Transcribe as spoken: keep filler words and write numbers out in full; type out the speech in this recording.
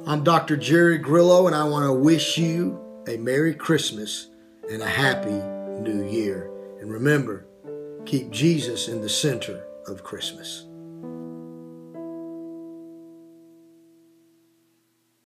I'm Doctor Jerry Grillo, and I want to wish you a Merry Christmas and a Happy New Year. And remember, keep Jesus in the center of Christmas.